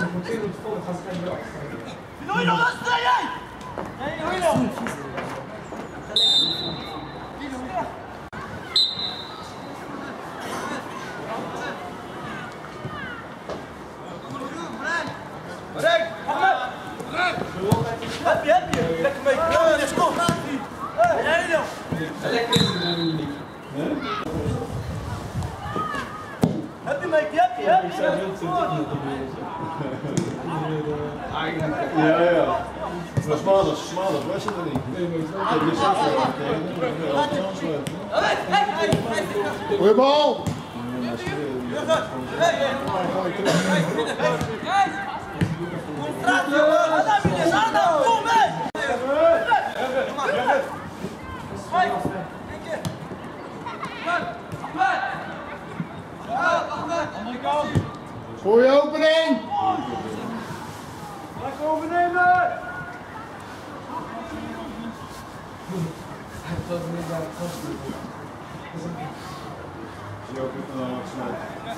Maar smaller, was het er niet? Goeie bal! Goeie opening! Lekker overnemen! Zie je ook wat snel?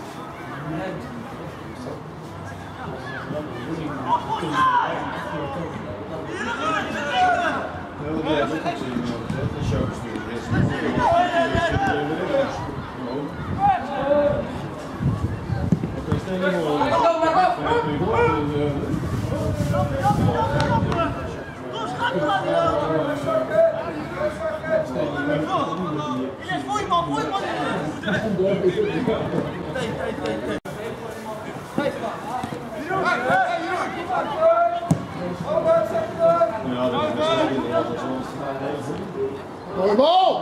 Goeie bal!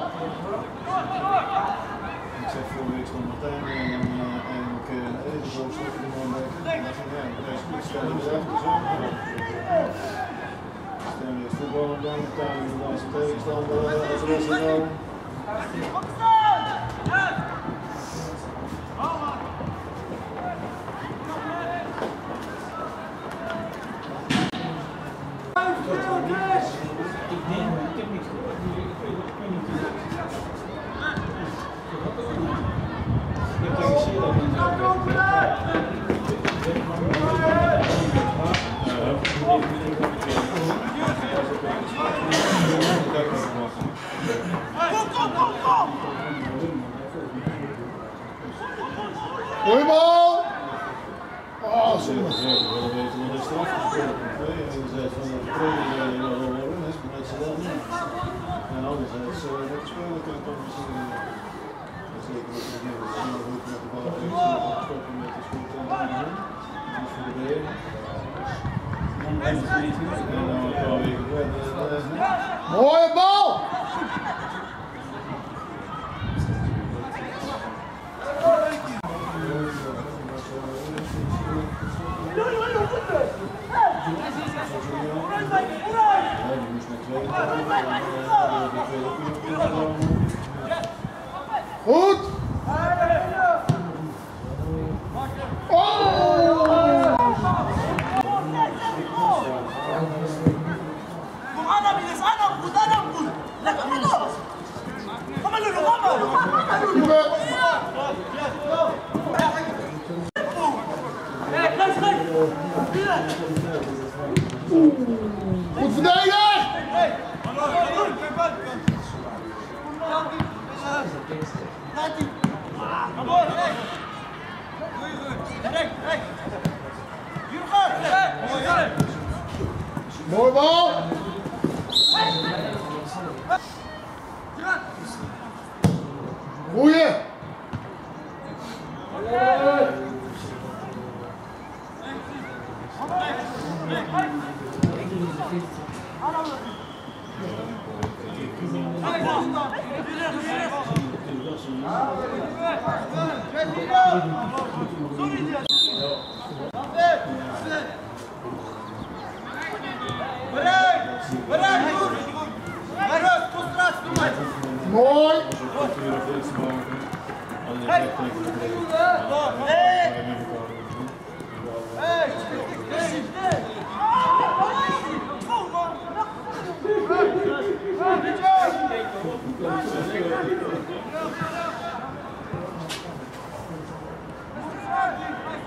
Ik zeg vorige week stond Martijn en ik even zo slot in de man weg. Deze stellen we echt zo. Stellen we het voetbal aan de tuin en dan zijn tegenstander als de rest nou. Goeie bal! Oh, ze willen weten wat er straf gespeeld wordt. En ze van de training wel is, maar dat ze dat niet. En anderzijds, dat spelen kan toch misschien. Zeker dat ze niet zo goed met de bal stoppen met de schot en dan doen. Dus voor de beheer. En dan een paar weken verder. Mooie bal! Goed! Goed verdedigen! Mooi bal! Goeie! Mooi! Hey!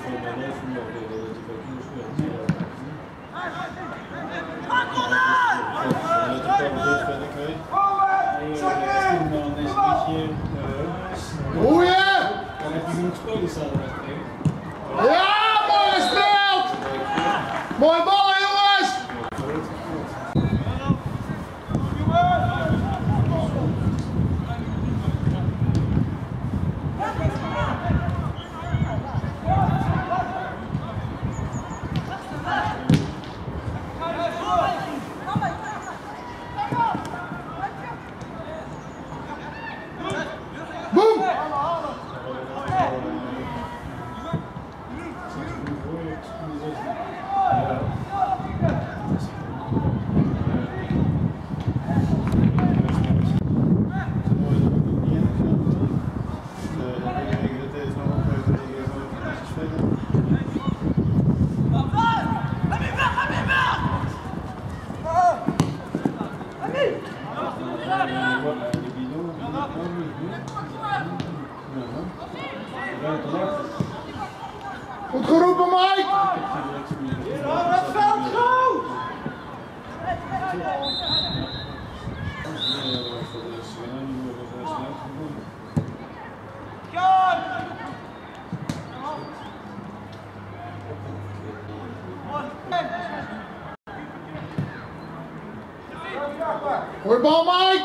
Ja, mooi gespeeld! Mooi ballen, jongens! Boom! Goed geroepen, Mike! Het veld goed! Goeie bal, Mike!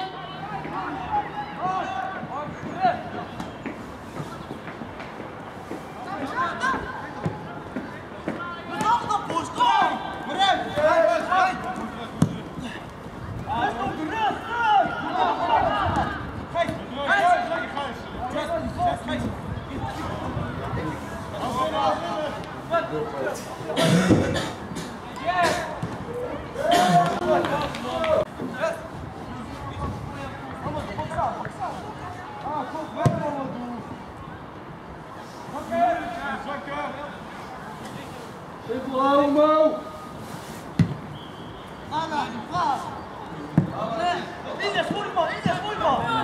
Mo! Anna, Klaas! Ines, goede bal! Ines, goede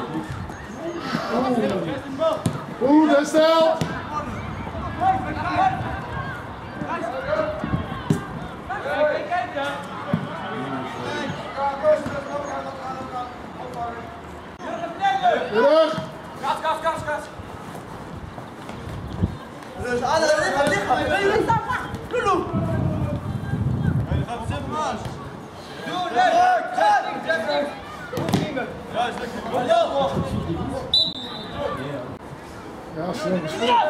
bal! Goed, herstel! Terug! Gas! Dus Anna, lichaam! Lulu! Ja, snel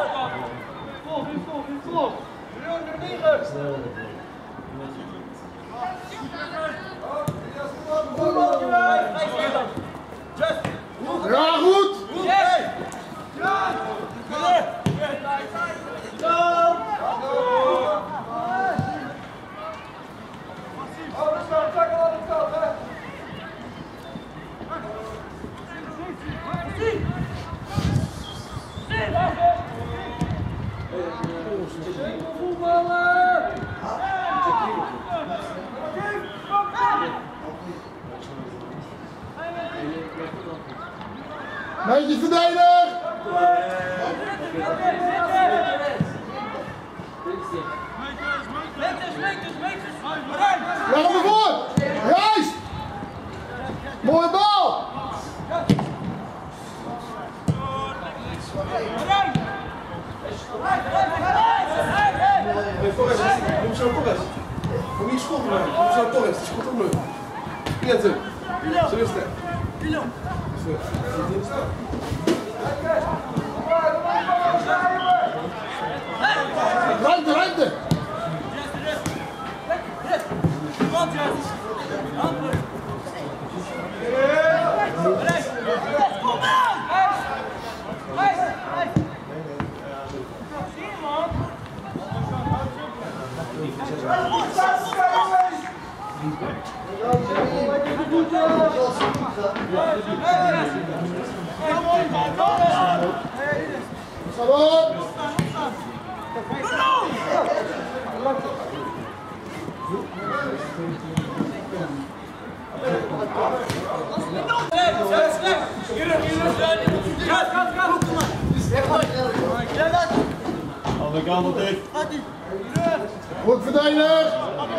Vol! Ja, goed! Beetje verdedigen! Leg hem ervoor! Juist! Mooie bal! Vamos ao Torres. Vamos escolher, vamos ao Torres. Escuta o meu. Entra. Chega este. Ruimte! Andere kant op dit. Goed verdedigd.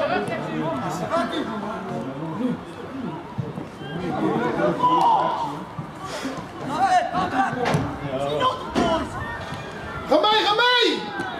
Ga mee, ga mee!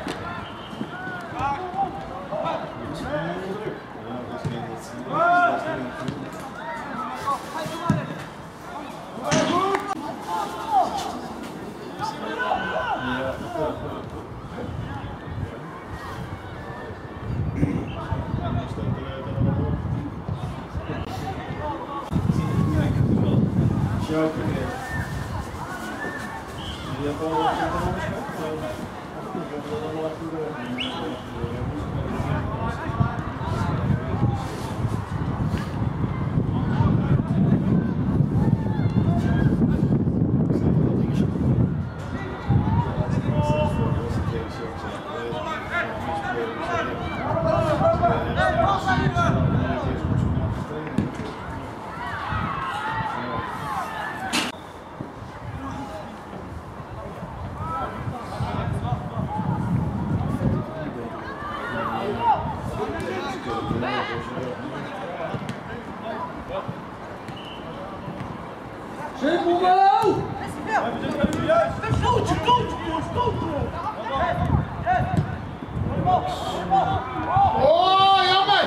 Oh, jammer!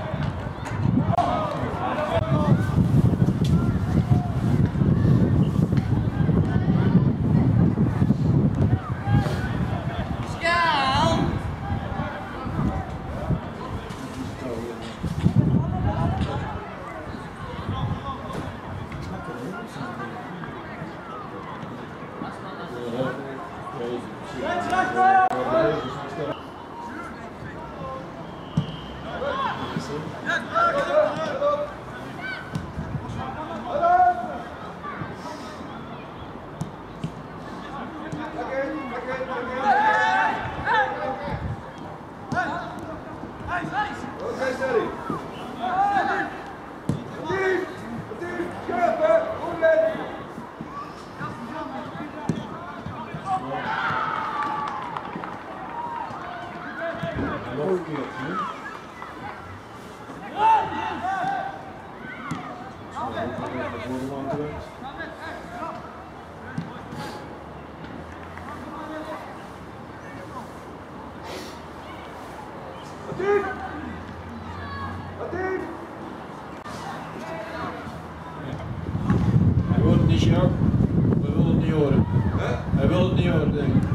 Hij wil het niet, Jacques. Hij wil het niet horen. Hij wil het niet horen, denk ik.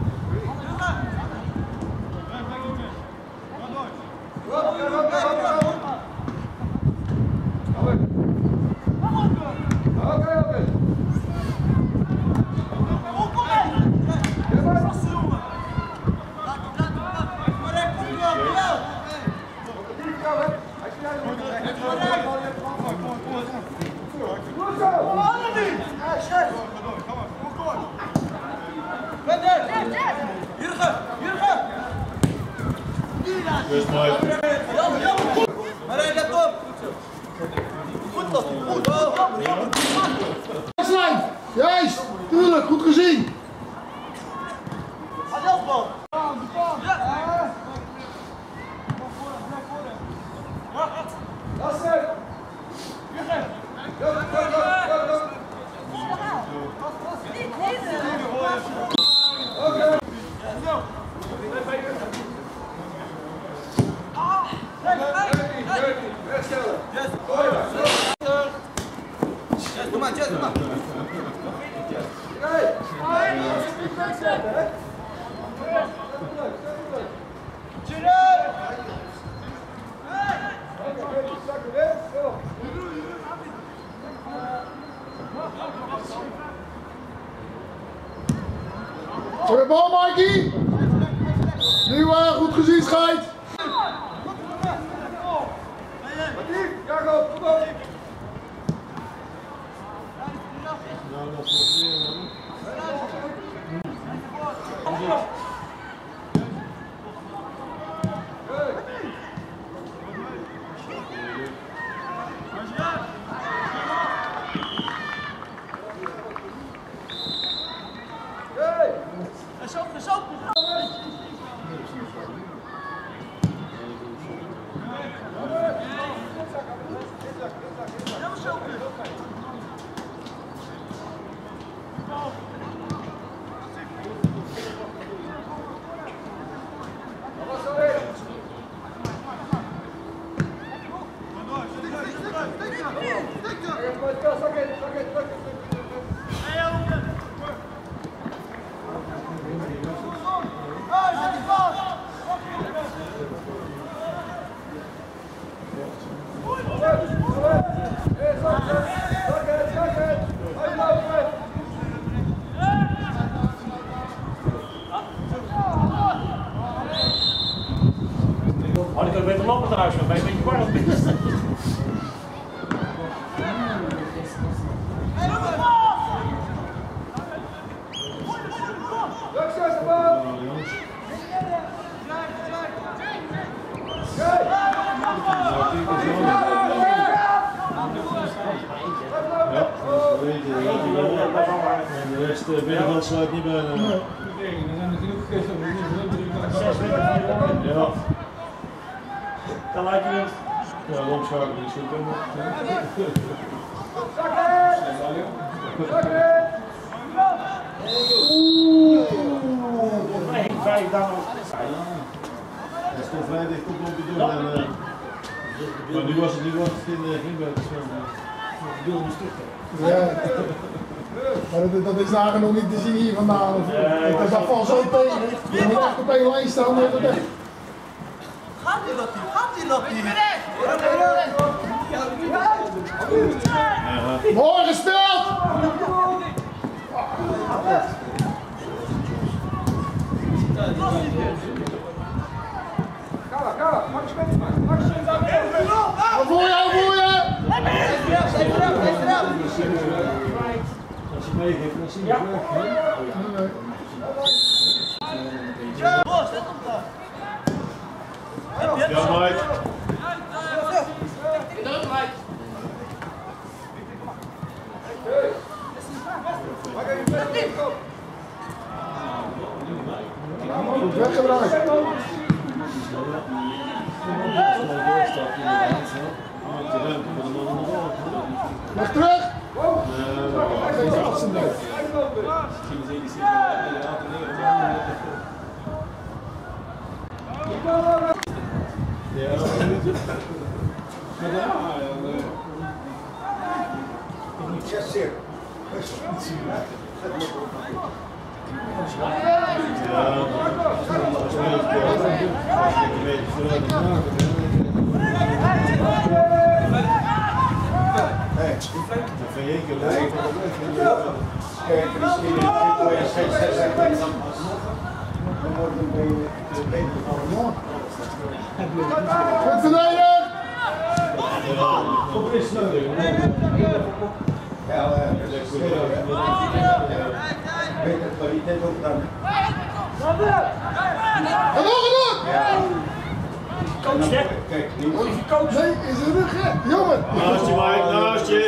Dus mooi. Juist, tuurlijk, goed gezien. Voor de bal, Mikey. Nu goed gezien, scheidt. Jacob, kom op. Zo, Had ik ook beter lopen naar huis, maar bij een beetje warm is. De rest binnenveld sluit niet bijna. Er zijn er genoeg geweest om Ja. Dan lijkt het. Ja, de omschakeling is goed. Nee, 5 dan. Hij stond vrij dicht op de doel. Maar nu was het geen buitenspel. Ja. Maar dat is daar nog niet te zien hier vandaan. Dat valt zo tegen. Je moet echt op één lijn staan. Gaat die Lottie? Mooi gespeeld! Wat voel je? Als je meegeeft, dan zie je het weg. Ja, Mike. Goed weggedraaid. Leg terug! Geen afzender. Goed verdedigen! Beter kwaliteit ook dan. En nog een doen! Coach, hè? Kijk, Nee, is de rug, hè? Jongen! Naast je, Mike, naast je.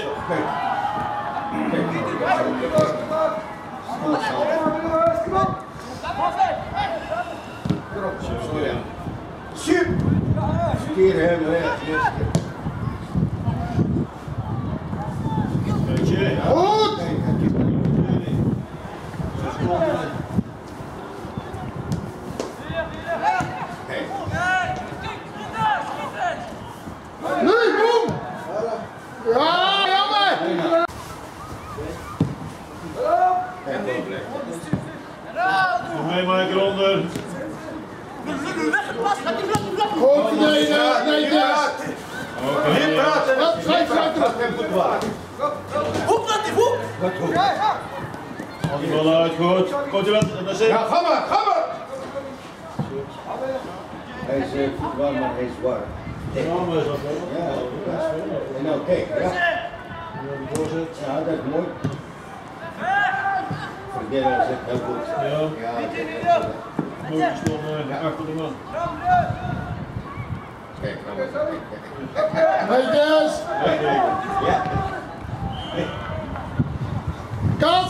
Super! Keer hem recht. Goed! Nu, boem! Ja, jammer! Mee, Mike, eronder. Goed verdedigen, netjes! Niet praten! Wat? Schrijf terug! Hoek, laat die hoek! Al die bal uit, goed. Komt je wat? Dat is het. Ja, ga maar, ga maar! Hij is voetbal, maar hij is warm. Ja, maar is dat wel. Ja, en nou kijk, ja. Voorzet. Ja, dat is mooi. Verdedigen zit heel goed. Ja. Ja, Mooi gespeeld achter de man. kijk, kijk. Netjes! Ja. Kats!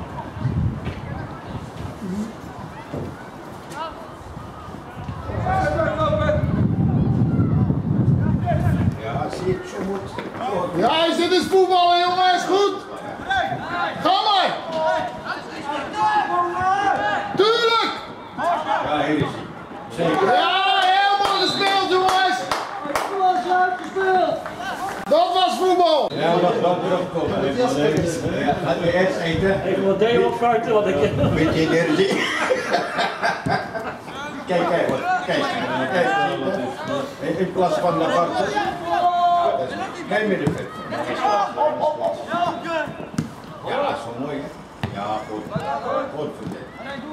Ja, zie je het zo moet. Ja, is dit is voetballen, jongens! Goed! Ga maar! Tuurlijk! Ja, hier is hij. Zeker. Ja, helemaal gespeeld, jongens! Dat was voetbal! Ja, we gaan erop komen. Ja, gaan we eerst eten. Even wat delen opspuiten, wat ik. Een beetje energie. Kijk, kijk, kijk. In plaats van naar buiten. Geen middenveld. Ja, dat is wel mooi hè. Ja, goed. Goed voor dit.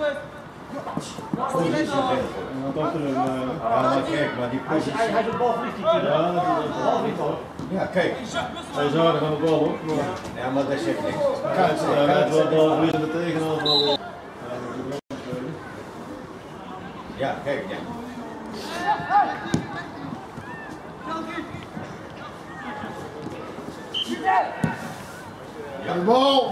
Goed is het ja, maar kijk, maar die positie. Hij is een balverlicht. Ja, balverlicht hoor. Ja, kijk. Hij is aardig aan de bal hoor. Ja, maar dat zegt niks. Hij heeft wel balverlies en de tegenhaal. Ja, kijk, ja. De bal!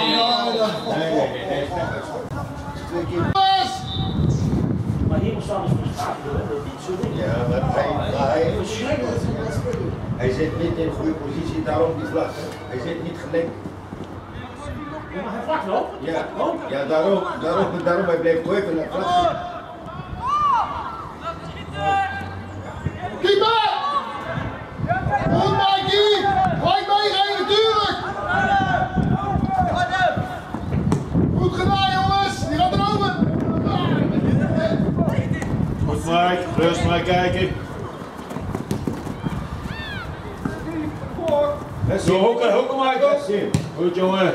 Maar hier staan is frustratie hoor, dat is niet zo ding. Ja, maar hij zit niet in goede positie, daarom die vlag. Hij zit niet gelijk. Ja, maar hij vlakt wel. Ja, daarom hij blijft gooien naar vlag. Keeper! Goed Mikey! Gelijk meegeven natuurlijk! Goed gedaan jongens! Die gaat erover! Goed Mike, rust maar kijken. Zo, hoeken Mike. Goed jongen.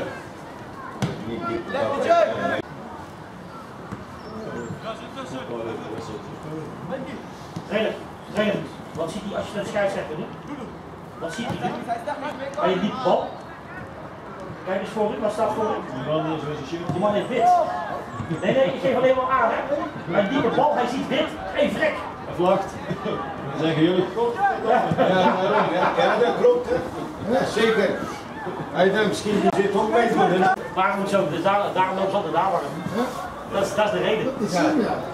Trainer, wat ziet hij als je naar de scheidsrechter doet? Wat ziet hij? Hij je die bal. Kijk eens voor u, wat staat voor u? Die man is wit. Nee, ik geef alleen maar aan, hè. Hij die bal, hij ziet wit. Geen vrek. Hij vlakt. Dan zeggen jullie. Ja, dat klopt. Ja, zeker. Hij denkt misschien zit ook mee van hem. Waarom moet zo? Dus daarom loopt ze altijd daar warm. Dat is de reden. Dat is hem ja.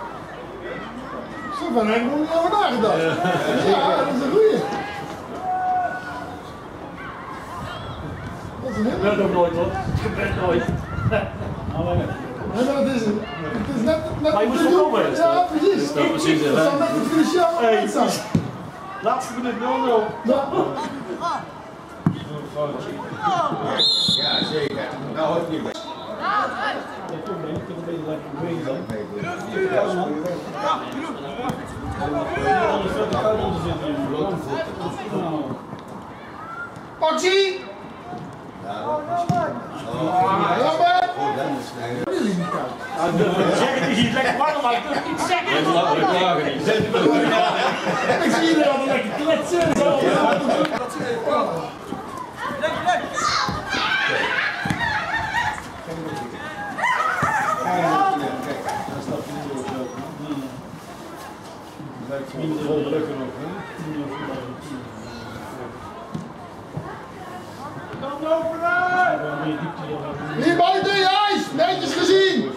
Zo van hem nog niet over nagedacht. Ja, dat is een goeie. Dat is een Dat heel gebeurt ook nooit hoor. Het gebeurt nooit. Nee, maar het is net Maar je moet voorkomen. Ja, precies. Dat is precies het, Dat hè. zou net een cruciaal moment zijn. Laatste minuut 0-0. Ja, zeker. Nou hoort niet bij. Actie! Jammer! Zeg het is niet lekker warm, maar ik durf niet zeggen. Ik zie je al lekker kletsen. Hier buiten, juist! Netjes gezien!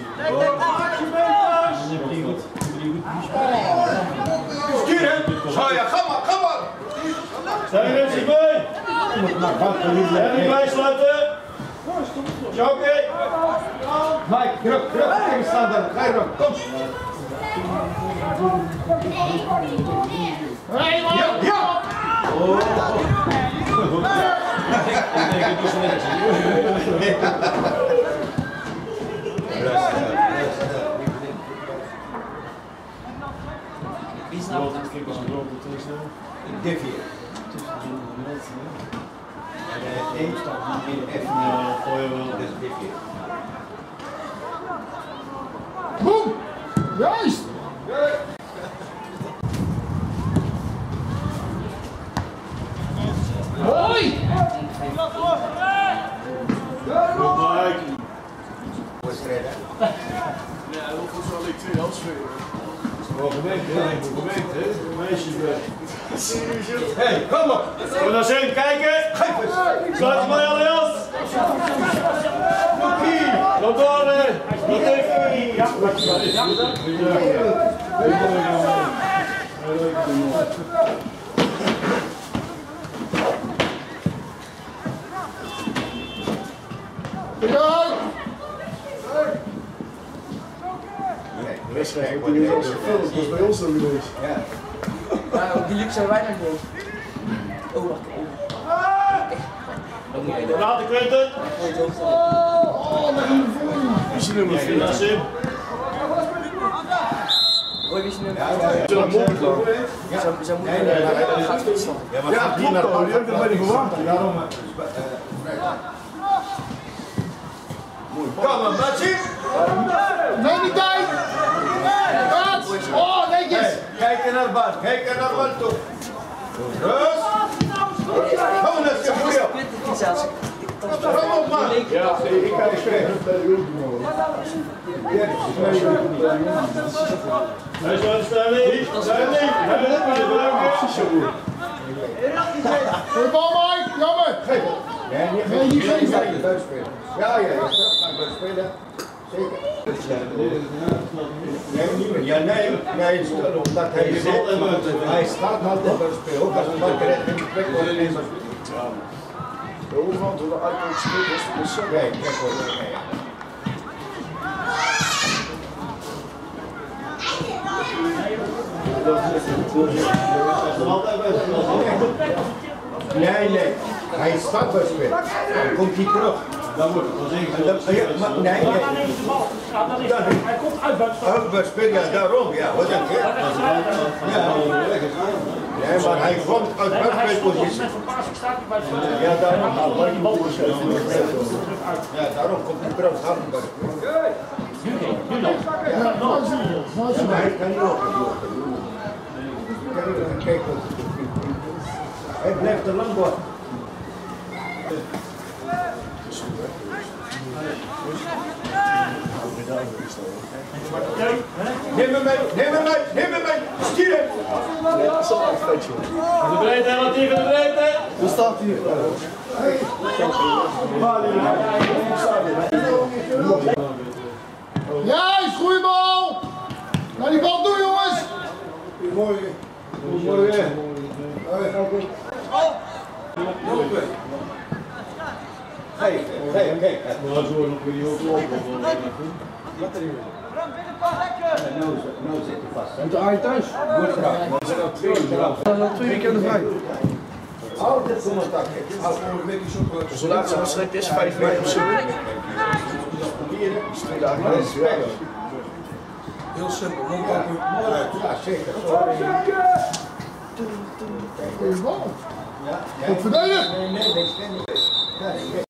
Stuur hem! Zo ja, ga maar! Zijn er mensen bij? En die blij sluiten. Jokke. Mike, kruk, tegenstander. Ga je nog, kom! Hey man! Ja! Ik denk het is net. Wie snapt het? Diffie. Eén stap in F. Ja, gooi je wel. Dat is Diffie. Boem! Juist! Mooi! Goed Mike. Wedstrijd, hè? Ja, dat zal ik 2 helft spelen. Wel gemeente, hè? Gemeente, hè? Meisjes weg. Hey, kom op! Kom naar zin, kijken. Sluit mij Allianz. Loop door, hè. Niet even. Ja, Ja! De wedstrijd wordt Die was gevuld, dat was bij ons ook geweest. Ja. Ja, die luxe hebben wij nog niet. Oh, wacht even. laat ik Quinten. Oh, lekker in de vorm. Is je nummer Naar 4? Sim. Hoi, wist je nu? Ja, Zijn moeder gaat stilstaan. Ja, die naar de heb ik bij die verwacht. Daarom. Kom maar, Matje! Neem die tijd! Wat? Oh, netjes! Kijk naar de bal, kijk naar de bal toe. Rust! Kom naar je goeie! Kom op man! Ja, ik kan het spreken. Hij is wel stelling. Stelling. Goeie bal, Mike! Jammer! Nee, niet geven. Ja, je kan buiten spelen. Zeker. Nee, niet meer. Ja, nee, omdat hij zit. Hij staat altijd buiten spelen. Ook als een bal terecht in de plek wordt. De overhand door de uitgang spelen is zo. Nee, kijk hoor. Nee. Hij staat bij spelen. Dan komt hij terug. Dan wordt het wel zeker. Nee. Hij komt uit buitenspel. Uit bij spelen, ja, daarom. Ja, wat denk je? Nee, maar hij komt uit buitenspelpositie. Ja, daarom. Ja, daarom komt hij terug. Ja, maar hij kan niet lopen. Kijk, hij blijft te lang worden. Neem hem mee, stuur hem! De breedte, wat hier de breedte! Hoe staat hij? Juist, goeie bal! Naar die bal toe, jongens! Goedemorgen. Kijk. Maar zo nog weer niet oplopen. Nou zit hij vast. Moet hij thuis? Dan nog 2 weekenden vrij. Altijd commentaar. Onze laatste wedstrijd is 5 mei of zo. Heel simpel, mondkappen. Ja, zeker. Goeie bal! Goed verdedigd! Nee,